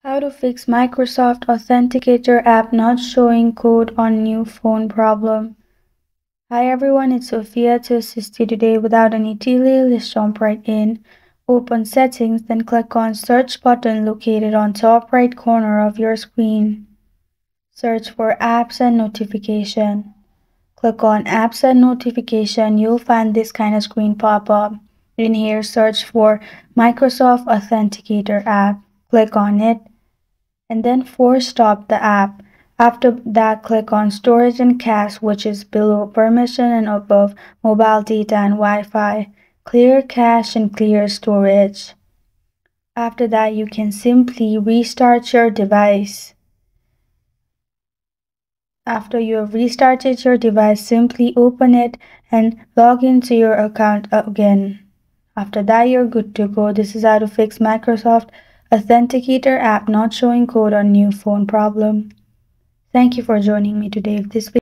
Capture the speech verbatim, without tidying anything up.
How to fix Microsoft Authenticator app not showing code on new phone problem. Hi everyone, it's Sophia to assist you today. Without any delay, let's jump right in. Open Settings, then click on Search button located on top right corner of your screen. Search for Apps and Notification. Click on Apps and Notification. You'll find this kind of screen pop up. In here, search for Microsoft Authenticator app. Click on it and then force stop the app. After that, click on Storage and Cache, which is below Permission and above Mobile Data and Wi-Fi. Clear cache and clear storage. After that, you can simply restart your device. After you have restarted your device, simply open it and log into your account again. After that, you're good to go. This is how to fix Microsoft Authenticator app not showing code on new phone problem. Thank you for joining me today. If this